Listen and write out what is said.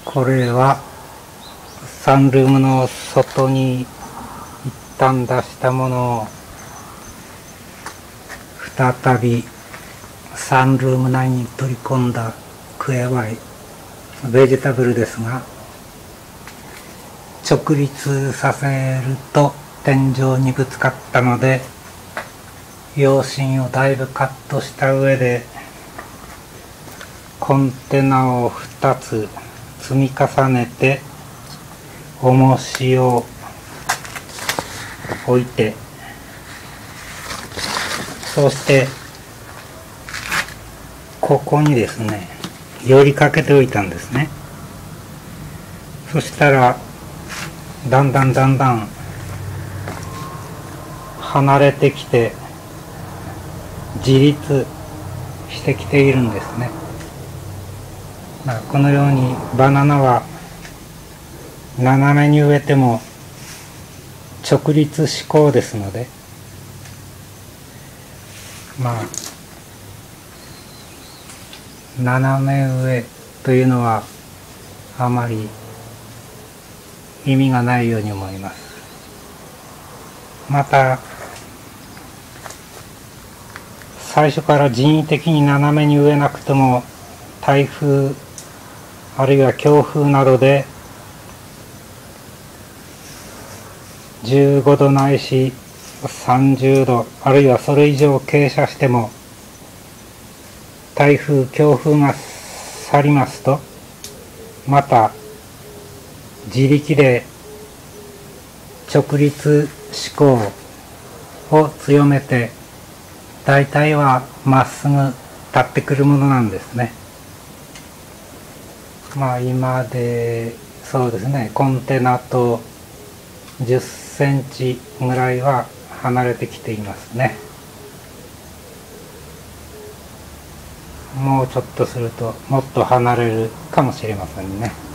これはサンルームの外に一旦出したものを再びサンルーム内に取り込んだクエワイベジタブルですが、直立させると天井にぶつかったので用芯をだいぶカットした上でコンテナを2つ積み重ねて重しを置いて、そしてここにですね寄りかけておいたんですね。そしたらだんだん離れてきて自立してきているんですね。このようにバナナは斜めに植えても直立志向ですので、斜め植えというのはあまり意味がないように思います。また最初から人為的に斜めに植えなくても台風あるいは強風などで15度ないし30度あるいはそれ以上傾斜しても台風強風が去りますとまた自力で直立志向を強めて大体はまっすぐ立ってくるものなんですね。今でそうですね、コンテナと10センチぐらいは離れてきていますね。もうちょっとするともっと離れるかもしれませんね。